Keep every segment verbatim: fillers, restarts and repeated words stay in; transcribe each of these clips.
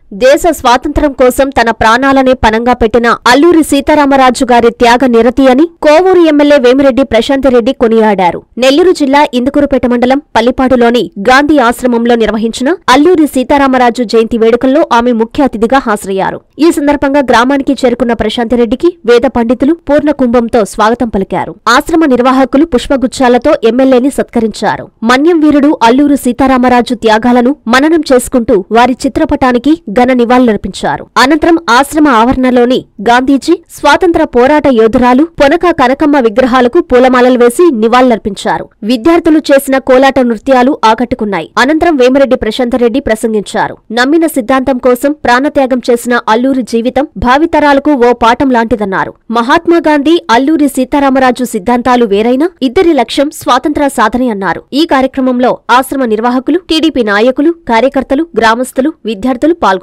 దేశ స్వాతంత్ర్యం కోసం తన ప్రాణాలనే పనంగా పెట్టిన అల్లూరి సీతారామరాజు గారి త్యాగ నిరతి అని కోవూరు ఎమ్మెల్యే వేమిరెడ్డి ప్రశాంతరెడ్డి కొనియాడారు. నెల్లూరు జిల్లా ఇందుకూరుపేట మండలం పల్లిపాడులోని గాంధీ ఆశ్రమంలో నిర్వహించిన అల్లూరి సీతారామరాజు జయంతి వేడుకల్లో ఆమె ముఖ్య అతిథిగా హాజరయ్యారు. ఈ సందర్భంగా గ్రామానికి చేరుకున్న ప్రశాంతరెడ్డికి వేద పండితులు పూర్ణ కుంభంతో స్వాగతం పలికారు. ఆశ్రమ నిర్వాహకులు పుష్పగుచ్చాలతో ఎమ్మెల్యేని సత్కరించారు. మన్యం వీరుడు అల్లూరి సీతారామరాజు త్యాగాలను మననం చేసుకుంటూ వారి చిత్రపటానికి ఘన నివాళులర్పించారు. అనంతరం ఆశ్రమ ఆవరణలోని గాంధీజీ, స్వాతంత్ర పోరాట యోధురాలు పొనక కనకమ్మ విగ్రహాలకు పూలమాలలు వేసి నివాళులర్పించారు. విద్యార్థులు చేసిన కోలాట నృత్యాలు ఆకట్టుకున్నాయి. అనంతరం వేమిరెడ్డి ప్రశాంతరెడ్డి ప్రసంగించారు. నమ్మిన సిద్ధాంతం కోసం ప్రాణత్యాగం చేసిన అల్లూరి జీవితం భావితరాలకు ఓ పాఠం లాంటిదన్నారు. మహాత్మాగాంధీ, అల్లూరి సీతారామరాజు సిద్ధాంతాలు వేరైనా ఇద్దరి లక్ష్యం స్వాతంత్ర సాధనే అన్నారు. ఈ కార్యక్రమంలో ఆశ్రమ నిర్వాహకులు, టీడీపీ నాయకులు, కార్యకర్తలు, గ్రామస్తులు, విద్యార్థులు పాల్గొన్నారు.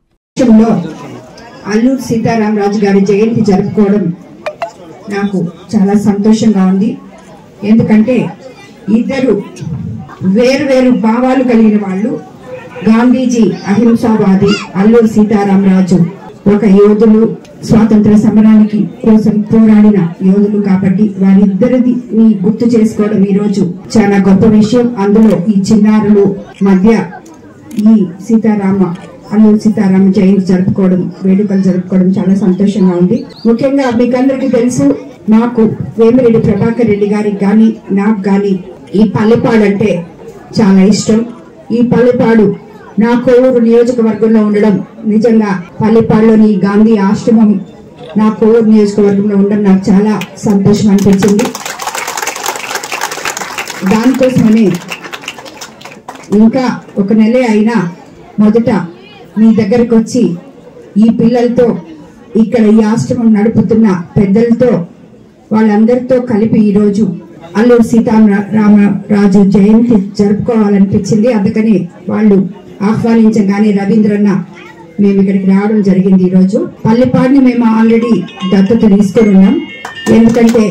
అల్లూరి సీతారామరాజు గారి జయంతి జరుపుకోవడం నాకు చాలా సంతోషంగా ఉంది. ఎందుకంటే ఇద్దరు వేరు వేరు భావాలు కలిగిన వాళ్ళు. గాంధీజీ అహింసావాది, అల్లూరి సీతారామరాజు ఒక యోధులు, స్వాతంత్ర సమరానికి కోసం పోరాడిన యోధులు. కాబట్టి వారిద్దరిది గుర్తు చేసుకోవడం ఈ రోజు చాలా గొప్ప విషయం. అందులో ఈ చిన్నారులు మధ్య ఈ సీతారామ అల్లూరి సీతారామ జయంతి జరుపుకోవడం, వేడుకలు జరుపుకోవడం చాలా సంతోషంగా ఉంది. ముఖ్యంగా మీకందరికీ తెలుసు, నాకు వేమిరెడ్డి ప్రభాకర్ రెడ్డి గారికి గాని నాకు గాని ఈ పల్లెపాడు అంటే చాలా ఇష్టం. ఈ పల్లెపాడు నా కోవూరు నియోజకవర్గంలో ఉండడం, నిజంగా పల్లెపాడులోని గాంధీ ఆశ్రమం నా కోవూరు నియోజకవర్గంలో ఉండడం నాకు చాలా సంతోషం అనిపించింది. దానికోసమని ఇంకా ఒక నెలే అయినా మొదట మీ దగ్గరకు వచ్చి ఈ పిల్లలతో, ఇక్కడ ఈ ఆశ్రమం నడుపుతున్న పెద్దలతో, వాళ్ళందరితో కలిపి ఈరోజు అల్లూరి సీతారామరాజు జయంతి జరుపుకోవాలనిపించింది. అందుకని వాళ్ళు ఆహ్వానించగానే రవీంద్రన్న మేము ఇక్కడికి రావడం జరిగింది. ఈరోజు పల్లెపాడిని మేము ఆల్రెడీ దత్తత తీసుకొని ఉన్నాం. ఎందుకంటే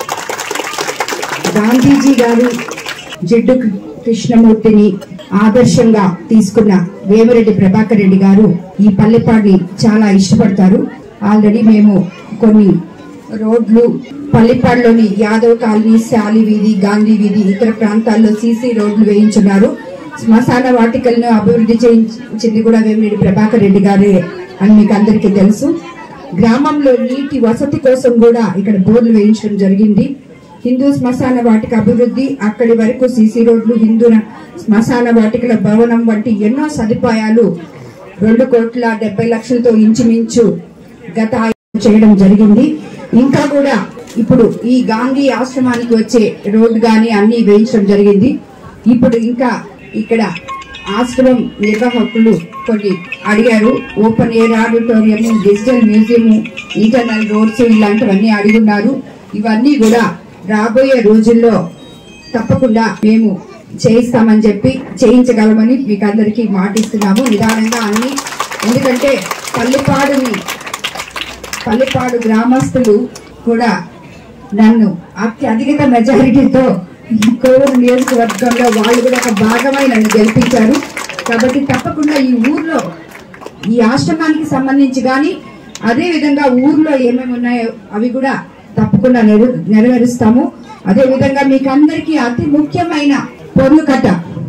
గాంధీజీ గారు జిడ్డు కృష్ణమూర్తిని ఆదర్శంగా తీసుకున్న వేమిరెడ్డి ప్రభాకర్ రెడ్డి గారు ఈ పల్లెపాడిని చాలా ఇష్టపడతారు. ఆల్రెడీ మేము కొన్ని రోడ్లు పల్లెపాడులోని యాదవ్ కాలనీ, శాలి వీధి, గాంధీ వీధి, ఇతర ప్రాంతాల్లో సీసీ రోడ్లు వేయించున్నారు. శ్మశాన వాటికలను అభివృద్ధి చేయించింది కూడా వేమిరెడ్డి ప్రభాకర్ రెడ్డి గారే అని మీకు అందరికీ తెలుసు. గ్రామంలో నీటి వసతి కోసం కూడా ఇక్కడ బోర్లు వేయించడం జరిగింది. హిందూ శ్మశాన వాటిక అభివృద్ధి, అక్కడి వరకు సీసీ రోడ్లు, హిందూ శ్మశాన వాటికల భవనం వంటి ఎన్నో సదుపాయాలు రెండు కోట్ల డెబ్బై లక్షలతో ఇంచుమించు గత చేయడం జరిగింది. ఇంకా కూడా ఇప్పుడు ఈ గాంధీ ఆశ్రమానికి వచ్చే రోడ్డు గాని అన్ని వేయించడం జరిగింది. ఇప్పుడు ఇంకా ఇక్కడ ఆశ్రమం నిర్వాహకులు కొన్ని అడిగారు. Open air auditorium, digital museum, internal roads ఇలాంటివన్నీ అడిగున్నారు. ఇవన్నీ కూడా రాబోయే రోజుల్లో తప్పకుండా మేము చేయిస్తామని చెప్పి, చేయించగలమని మీకు అందరికీ మాటిస్తున్నాము. నిదానంగా అన్ని, ఎందుకంటే పల్లెపాడుని పల్లెపాడు గ్రామస్తులు కూడా నన్ను అత్యధిక మెజారిటీతో కోవూరు నియోజకవర్గంలో వాళ్ళు కూడా ఒక భాగమై నన్ను గెలిపించారు. కాబట్టి తప్పకుండా ఈ ఊర్లో ఈ ఆశ్రమానికి సంబంధించి కానీ, అదే విధంగా ఊర్లో ఏమేమి ఉన్నాయో అవి కూడా తప్పకుండా నెరవేరుస్తాము. అదే విధంగా మీకు అందరికీ అతి ముఖ్యమైన పొర్లుకట్ట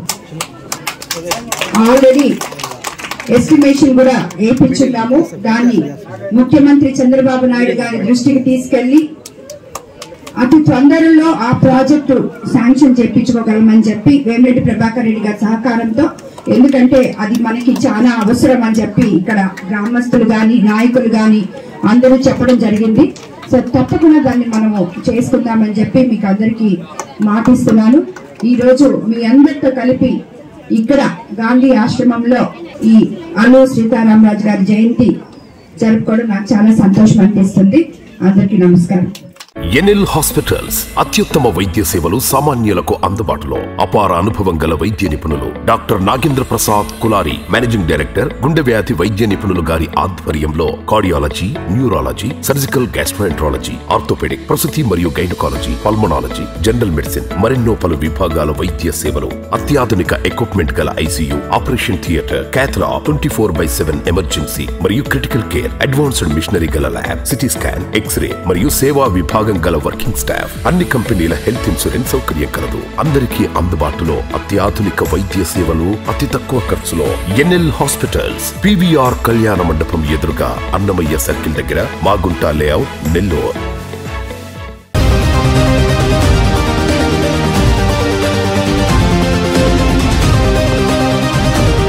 ఆల్రెడీ ఎస్టిమేషన్ కూడా వేయించున్నాము. దాన్ని ముఖ్యమంత్రి చంద్రబాబు నాయుడు గారి దృష్టికి తీసుకెళ్లి అతి తొందరలో ఆ ప్రాజెక్టు శాంక్షన్ చేయించుకోగలమని చెప్పి వేమిరెడ్డి ప్రభాకర్ రెడ్డి గారి సహకారంతో, ఎందుకంటే అది మనకి చాలా అవసరం అని చెప్పి ఇక్కడ గ్రామస్తులు గాని, నాయకులు గాని అందరూ చెప్పడం జరిగింది. సో తప్పకుండా దాన్ని మనము చేసుకుందామని చెప్పి మీకు అందరికీ మాటిస్తున్నాను. ఈ రోజు మీ అందరితో కలిపి ఇక్కడ గాంధీ ఆశ్రమంలో ఈ అల్లూరి సీతారామరాజు గారి జయంతి జరుపుకోవడం నాకు చాలా సంతోషం అనిపిస్తుంది. అందరికీ నమస్కారం. ఎన్ఎల్ హాస్పిటల్స్ అత్యుత్తమ వైద్య సేవలు సామాన్యులకు అందుబాటులో. అపార అనుభవం గల వైద్య నిపుణులు doctor Nagendra Prasad Kulari, managing director, గుండె వ్యాధి వైద్య నిపుణులు గారి ఆధ్వర్యంలో cardiology, neurology, surgical gastroenterology, orthopaedic, ప్రసూతి మరియు గైనకాలజీ, పల్మనాలజీ, జనరల్ మెడిసిన్ మరెన్నో పలు విభాగాల వైద్య సేవలు, అత్యాధునిక ఎక్విప్మెంట్ గల ICU, operation theatre, cath lab, twenty four by seven emergency మరియు క్రిటికల్ కేర్, అడ్వాన్స్డ్ మిషనరీ గల ల్యాబ్, సిటీ స్కాన్, ఎక్స్రే మరియు సేవా విభాగం గల వర్కింగ్ స్టాఫ్, అన్ని కంపెనీల హెల్త్ ఇన్సూరెన్స్ సౌకర్యం కలదు. అందరికీ అందుబాటులో అత్యాధునిక వైద్య సేవలు అతి తక్కువ ఖర్చులో. ఎన్ఎల్ హాస్పిటల్స్, పీవీఆర్ కళ్యాణ మండపం ఎదురుగా, అన్నమయ్య సర్కిల్ దగ్గర, మాగుంట లేఅవుట్, నెల్లూరు.